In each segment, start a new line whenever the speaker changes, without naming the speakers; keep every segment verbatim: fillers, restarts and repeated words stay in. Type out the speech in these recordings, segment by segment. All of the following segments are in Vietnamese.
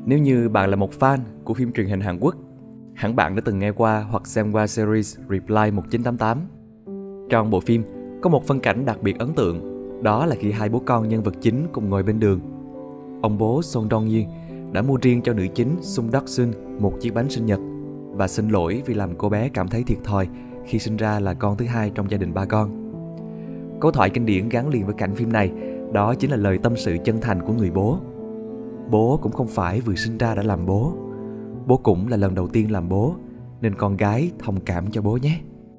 Nếu như bạn là một fan của phim truyền hình Hàn Quốc, hẳn bạn đã từng nghe qua hoặc xem qua series Reply một chín tám tám. Trong bộ phim, có một phân cảnh đặc biệt ấn tượng, đó là khi hai bố con nhân vật chính cùng ngồi bên đường. Ông bố Song Dong-yeon đã mua riêng cho nữ chính Sung Dok-sun một chiếc bánh sinh nhật và xin lỗi vì làm cô bé cảm thấy thiệt thòi khi sinh ra là con thứ hai trong gia đình ba con. Câu thoại kinh điển gắn liền với cảnh phim này, đó chính là lời tâm sự chân thành của người bố. Bố cũng không phải vừa sinh ra đã làm bố. Bố cũng là lần đầu tiên làm bố, nên con gái thông cảm cho bố nhé.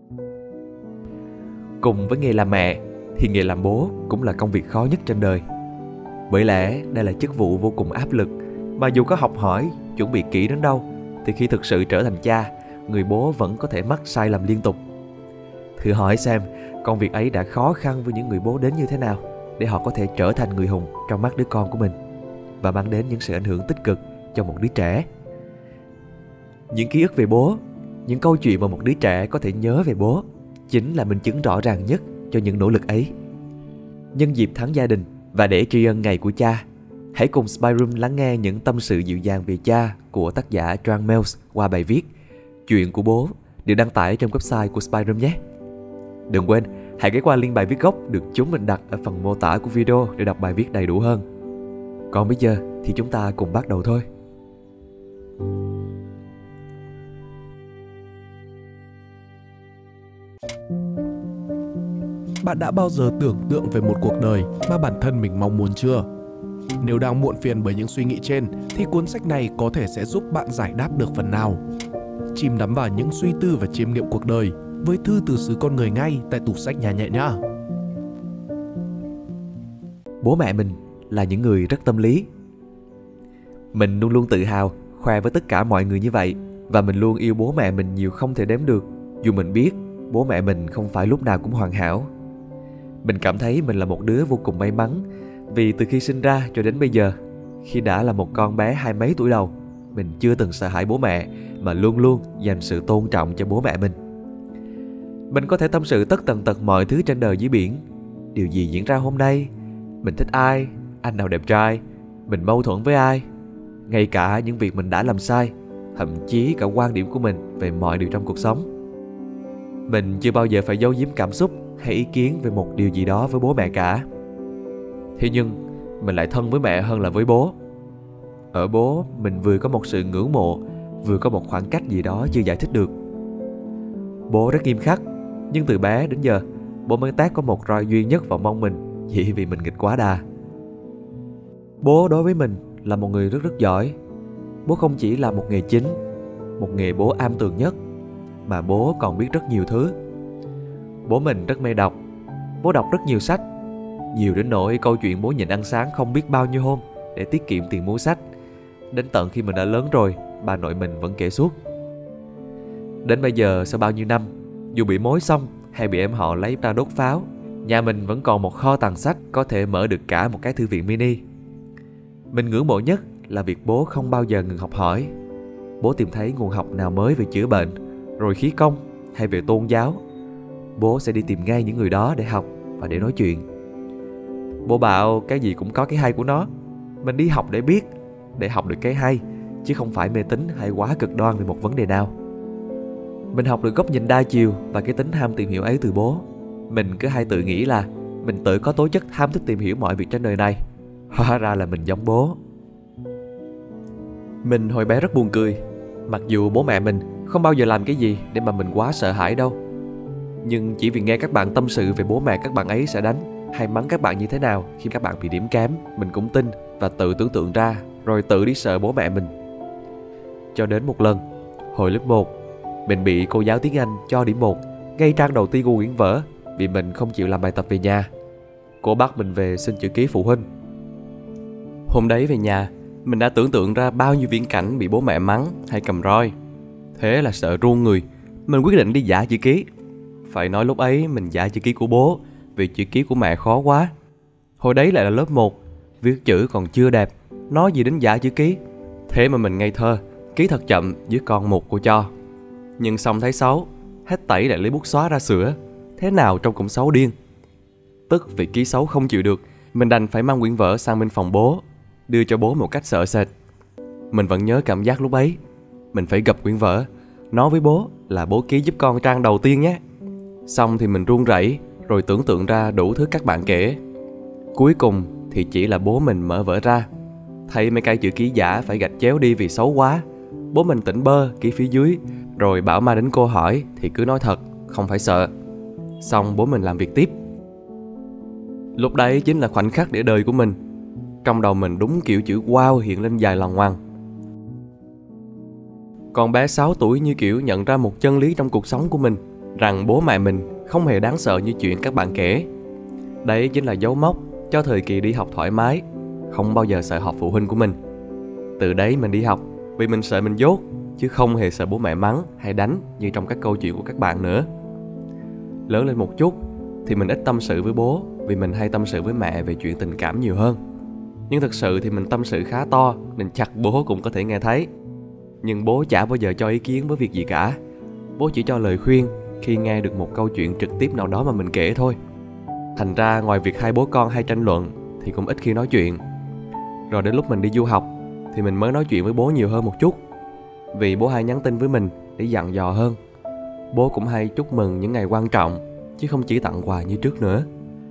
Cùng với nghề làm mẹ, thì nghề làm bố cũng là công việc khó nhất trên đời. Bởi lẽ đây là chức vụ vô cùng áp lực, mà dù có học hỏi, chuẩn bị kỹ đến đâu, thì khi thực sự trở thành cha, người bố vẫn có thể mắc sai lầm liên tục. Thử hỏi xem, công việc ấy đã khó khăn với những người bố đến như thế nào để họ có thể trở thành người hùng trong mắt đứa con của mình và mang đến những sự ảnh hưởng tích cực cho một đứa trẻ. Những ký ức về bố, những câu chuyện mà một đứa trẻ có thể nhớ về bố, chính là minh chứng rõ ràng nhất cho những nỗ lực ấy. Nhân dịp tháng gia đình và để tri ân ngày của cha, hãy cùng Spy Room lắng nghe những tâm sự dịu dàng về cha của tác giả Trang Mills qua bài viết Chuyện của bố được đăng tải trong website của Spy Room nhé. Đừng quên, hãy ghé qua link bài viết gốc được chúng mình đặt ở phần mô tả của video để đọc bài viết đầy đủ hơn. Còn bây giờ thì chúng ta cùng bắt đầu thôi.
Bạn đã bao giờ tưởng tượng về một cuộc đời mà bản thân mình mong muốn chưa? Nếu đang muộn phiền bởi những suy nghĩ trên, thì cuốn sách này có thể sẽ giúp bạn giải đáp được phần nào. Chìm đắm vào những suy tư và chiêm nghiệm cuộc đời với thư từ xứ con người ngay tại tủ sách nhà nhẹ nhá.
Bố mẹ mình là những người rất tâm lý. Mình luôn luôn tự hào, khoe với tất cả mọi người như vậy, và mình luôn yêu bố mẹ mình nhiều không thể đếm được, dù mình biết bố mẹ mình không phải lúc nào cũng hoàn hảo. Mình cảm thấy mình là một đứa vô cùng may mắn, vì từ khi sinh ra cho đến bây giờ, khi đã là một con bé hai mấy tuổi đầu, mình chưa từng sợ hãi bố mẹ, mà luôn luôn dành sự tôn trọng cho bố mẹ mình. Mình có thể tâm sự tất tần tật mọi thứ trên đời dưới biển. Điều gì diễn ra hôm nay, mình thích ai, anh nào đẹp trai, mình mâu thuẫn với ai, ngay cả những việc mình đã làm sai, thậm chí cả quan điểm của mình về mọi điều trong cuộc sống. Mình chưa bao giờ phải giấu giếm cảm xúc hay ý kiến về một điều gì đó với bố mẹ cả. Thế nhưng mình lại thân với mẹ hơn là với bố. Ở bố, mình vừa có một sự ngưỡng mộ, vừa có một khoảng cách gì đó chưa giải thích được. Bố rất nghiêm khắc, nhưng từ bé đến giờ, bố mới tát có một roi duy nhất vào mông mình, chỉ vì mình nghịch quá đà. Bố đối với mình là một người rất rất giỏi. Bố không chỉ là một nghề chính, một nghề bố am tường nhất, mà bố còn biết rất nhiều thứ. Bố mình rất mê đọc. Bố đọc rất nhiều sách, nhiều đến nỗi câu chuyện bố nhịn ăn sáng không biết bao nhiêu hôm để tiết kiệm tiền mua sách. Đến tận khi mình đã lớn rồi, bà nội mình vẫn kể suốt. Đến bây giờ, sau bao nhiêu năm, dù bị mối xong hay bị em họ lấy ra đốt pháo, nhà mình vẫn còn một kho tàng sách có thể mở được cả một cái thư viện mini. Mình ngưỡng mộ nhất là việc bố không bao giờ ngừng học hỏi. Bố tìm thấy nguồn học nào mới về chữa bệnh, rồi khí công hay về tôn giáo, bố sẽ đi tìm ngay những người đó để học và để nói chuyện. Bố bảo cái gì cũng có cái hay của nó. Mình đi học để biết, để học được cái hay, chứ không phải mê tín hay quá cực đoan về một vấn đề nào. Mình học được góc nhìn đa chiều và cái tính ham tìm hiểu ấy từ bố. Mình cứ hay tự nghĩ là mình tự có tố chất ham thích tìm hiểu mọi việc trên đời này. Hóa ra là mình giống bố. Mình hồi bé rất buồn cười. Mặc dù bố mẹ mình không bao giờ làm cái gì để mà mình quá sợ hãi đâu, nhưng chỉ vì nghe các bạn tâm sự về bố mẹ các bạn ấy sẽ đánh hay mắng các bạn như thế nào khi các bạn bị điểm kém, mình cũng tin và tự tưởng tượng ra, rồi tự đi sợ bố mẹ mình. Cho đến một lần, hồi lớp một, mình bị cô giáo tiếng Anh cho điểm một ngay trang đầu tiên của quyển vở vì mình không chịu làm bài tập về nhà. Cô bắt mình về xin chữ ký phụ huynh. Hôm đấy về nhà, mình đã tưởng tượng ra bao nhiêu viễn cảnh bị bố mẹ mắng hay cầm roi. Thế là sợ run người, mình quyết định đi giả chữ ký. Phải nói lúc ấy mình giả chữ ký của bố, vì chữ ký của mẹ khó quá. Hồi đấy lại là lớp một, viết chữ còn chưa đẹp, nói gì đến giả chữ ký. Thế mà mình ngây thơ, ký thật chậm dưới con một cô cho. Nhưng xong thấy xấu, hết tẩy lại lấy bút xóa ra sửa. Thế nào trông cũng xấu điên. Tức vì ký xấu không chịu được, mình đành phải mang quyển vở sang bên phòng bố, đưa cho bố một cách sợ sệt.
Mình vẫn nhớ cảm giác lúc ấy. Mình phải gập quyển vở, nói với bố là bố ký giúp con trang đầu tiên nhé. Xong thì mình run rẩy, rồi tưởng tượng ra đủ thứ các bạn kể. Cuối cùng thì chỉ là bố mình mở vở ra, thấy mấy cái chữ ký giả phải gạch chéo đi vì xấu quá. Bố mình tỉnh bơ ký phía dưới, rồi bảo ma đến cô hỏi thì cứ nói thật, không phải sợ. Xong bố mình làm việc tiếp. Lúc đấy chính là khoảnh khắc để đời của mình. Trong đầu mình đúng kiểu chữ wow hiện lên dài lòng ngoằng. Con bé sáu tuổi như kiểu nhận ra một chân lý trong cuộc sống của mình, rằng bố mẹ mình không hề đáng sợ như chuyện các bạn kể. Đấy chính là dấu mốc cho thời kỳ đi học thoải mái, không bao giờ sợ họp phụ huynh của mình. Từ đấy mình đi học vì mình sợ mình dốt, chứ không hề sợ bố mẹ mắng hay đánh như trong các câu chuyện của các bạn nữa. Lớn lên một chút thì mình ít tâm sự với bố, vì mình hay tâm sự với mẹ về chuyện tình cảm nhiều hơn. Nhưng thực sự thì mình tâm sự khá to, nên chắc bố cũng có thể nghe thấy. Nhưng bố chả bao giờ cho ý kiến với việc gì cả. Bố chỉ cho lời khuyên khi nghe được một câu chuyện trực tiếp nào đó mà mình kể thôi. Thành ra ngoài việc hai bố con hay tranh luận thì cũng ít khi nói chuyện. Rồi đến lúc mình đi du học thì mình mới nói chuyện với bố nhiều hơn một chút, vì bố hay nhắn tin với mình để dặn dò hơn. Bố cũng hay chúc mừng những ngày quan trọng, chứ không chỉ tặng quà như trước nữa.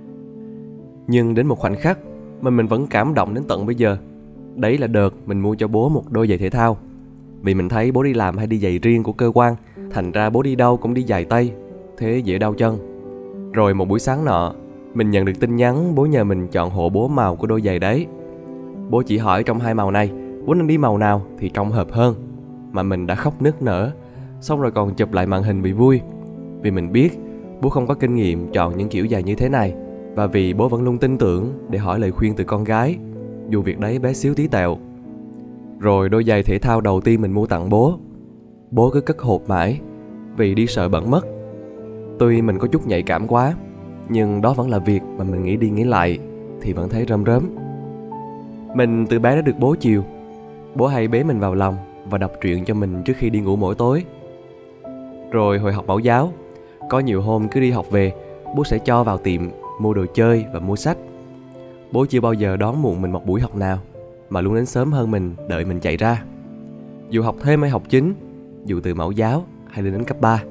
Nhưng đến một khoảnh khắc mà mình vẫn cảm động đến tận bây giờ. Đấy là đợt mình mua cho bố một đôi giày thể thao. Vì mình thấy bố đi làm hay đi giày riêng của cơ quan, thành ra bố đi đâu cũng đi giày tây, thế dễ đau chân. Rồi một buổi sáng nọ, mình nhận được tin nhắn bố nhờ mình chọn hộ bố màu của đôi giày đấy. Bố chỉ hỏi trong hai màu này, bố nên đi màu nào thì trông hợp hơn. Mà mình đã khóc nức nở, xong rồi còn chụp lại màn hình vì vui. Vì mình biết bố không có kinh nghiệm chọn những kiểu giày như thế này, và vì bố vẫn luôn tin tưởng để hỏi lời khuyên từ con gái, dù việc đấy bé xíu tí tẹo. Rồi đôi giày thể thao đầu tiên mình mua tặng bố, bố cứ cất hộp mãi, vì đi sợ bẩn mất. Tuy mình có chút nhạy cảm quá, nhưng đó vẫn là việc mà mình nghĩ đi nghĩ lại thì vẫn thấy rơm rớm. Mình từ bé đã được bố chiều. Bố hay bế mình vào lòng và đọc truyện cho mình trước khi đi ngủ mỗi tối. Rồi hồi học mẫu giáo, có nhiều hôm cứ đi học về, bố sẽ cho vào tiệm mua đồ chơi và mua sách. Bố chưa bao giờ đón muộn mình một buổi học nào, mà luôn đến sớm hơn mình đợi mình chạy ra. Dù học thêm hay học chính, dù từ mẫu giáo hay lên đến cấp ba.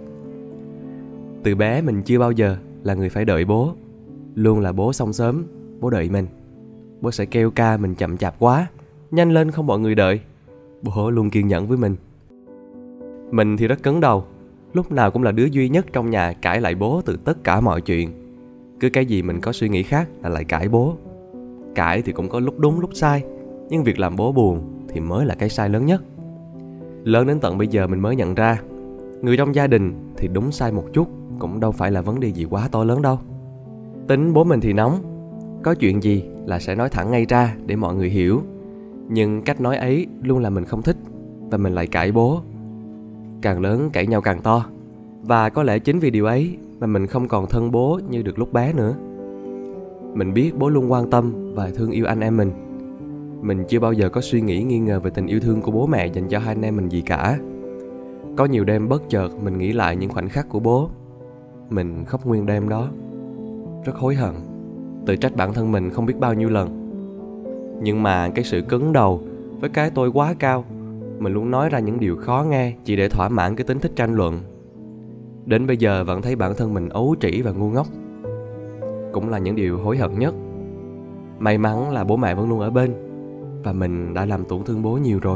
Từ bé mình chưa bao giờ là người phải đợi bố. Luôn là bố xong sớm, bố đợi mình. Bố sẽ kêu ca mình chậm chạp quá, nhanh lên không mọi người đợi. Bố luôn kiên nhẫn với mình. Mình thì rất cứng đầu, lúc nào cũng là đứa duy nhất trong nhà cãi lại bố từ tất cả mọi chuyện. Cứ cái gì mình có suy nghĩ khác là lại cãi bố. Cãi thì cũng có lúc đúng lúc sai, nhưng việc làm bố buồn thì mới là cái sai lớn nhất. Lớn đến tận bây giờ mình mới nhận ra, người trong gia đình thì đúng sai một chút cũng đâu phải là vấn đề gì quá to lớn đâu. Tính bố mình thì nóng, có chuyện gì là sẽ nói thẳng ngay ra để mọi người hiểu. Nhưng cách nói ấy luôn là mình không thích, và mình lại cãi bố. Càng lớn cãi nhau càng to. Và có lẽ chính vì điều ấy mà mình không còn thân bố như được lúc bé nữa. Mình biết bố luôn quan tâm và thương yêu anh em mình. Mình chưa bao giờ có suy nghĩ nghi ngờ về tình yêu thương của bố mẹ dành cho hai anh em mình gì cả. Có nhiều đêm bất chợt mình nghĩ lại những khoảnh khắc của bố. Mình khóc nguyên đêm đó. Rất hối hận, tự trách bản thân mình không biết bao nhiêu lần. Nhưng mà cái sự cứng đầu với cái tôi quá cao, mình luôn nói ra những điều khó nghe chỉ để thỏa mãn cái tính thích tranh luận. Đến bây giờ vẫn thấy bản thân mình ấu trĩ và ngu ngốc. Cũng là những điều hối hận nhất. May mắn là bố mẹ vẫn luôn ở bên, và mình đã làm tổn thương bố nhiều rồi.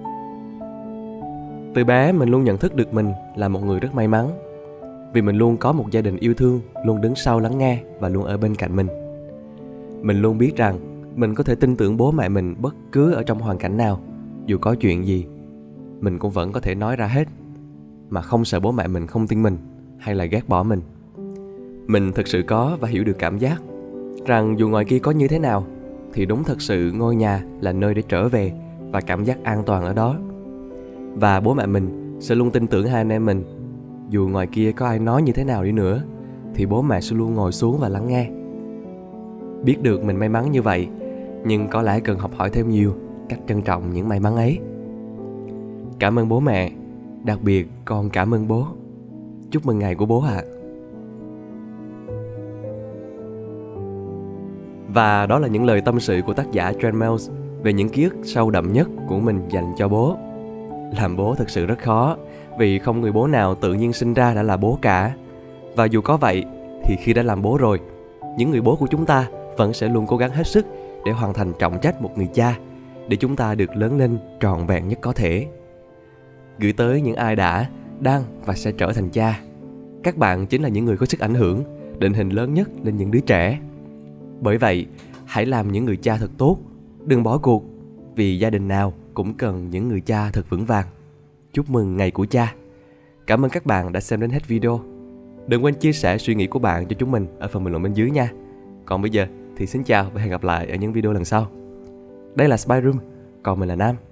Từ bé mình luôn nhận thức được mình là một người rất may mắn, vì mình luôn có một gia đình yêu thương, luôn đứng sau lắng nghe và luôn ở bên cạnh mình. Mình luôn biết rằng mình có thể tin tưởng bố mẹ mình bất cứ ở trong hoàn cảnh nào. Dù có chuyện gì, mình cũng vẫn có thể nói ra hết, mà không sợ bố mẹ mình không tin mình hay là ghét bỏ mình. Mình thực sự có và hiểu được cảm giác rằng dù ngoài kia có như thế nào thì đúng thật sự ngôi nhà là nơi để trở về và cảm giác an toàn ở đó. Và bố mẹ mình sẽ luôn tin tưởng hai anh em mình. Dù ngoài kia có ai nói như thế nào đi nữa thì bố mẹ sẽ luôn ngồi xuống và lắng nghe. Biết được mình may mắn như vậy, nhưng có lẽ cần học hỏi thêm nhiều cách trân trọng những may mắn ấy. Cảm ơn bố mẹ, đặc biệt con cảm ơn bố. Chúc mừng ngày của bố ạ. À. Và đó là những lời tâm sự của tác giả Trent Mills về những ký ức sâu đậm nhất của mình dành cho bố. Làm bố thực sự rất khó, vì không người bố nào tự nhiên sinh ra đã là bố cả. Và dù có vậy, thì khi đã làm bố rồi, những người bố của chúng ta vẫn sẽ luôn cố gắng hết sức để hoàn thành trọng trách một người cha, để chúng ta được lớn lên trọn vẹn nhất có thể. Gửi tới những ai đã, đang và sẽ trở thành cha. Các bạn chính là những người có sức ảnh hưởng, định hình lớn nhất lên những đứa trẻ. Bởi vậy, hãy làm những người cha thật tốt, đừng bỏ cuộc, vì gia đình nào cũng cần những người cha thật vững vàng. Chúc mừng ngày của cha. Cảm ơn các bạn đã xem đến hết video. Đừng quên chia sẻ suy nghĩ của bạn cho chúng mình ở phần bình luận bên dưới nha. Còn bây giờ thì xin chào và hẹn gặp lại ở những video lần sau. Đây là Spy Room, còn mình là Nam.